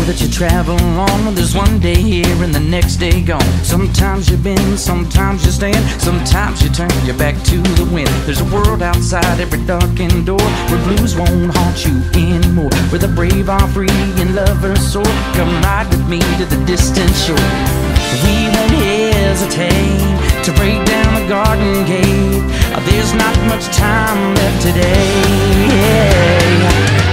that you travel on. There's one day here and the next day gone. Sometimes you bend, sometimes you stand, sometimes you turn your back to the wind. There's a world outside every darkened door, where blues won't haunt you anymore, where the brave are free and lovers soar. Come ride with me to the distant shore. We won't hesitate to break down the garden gate. There's not much time left today.